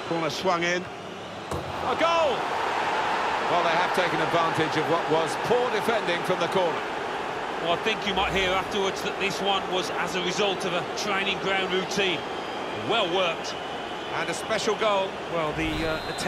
Corner swung in. A goal! Well, they have taken advantage of what was poor defending from the corner. Well, I think you might hear afterwards that this one was as a result of a training ground routine. Well worked. And a special goal. Well, the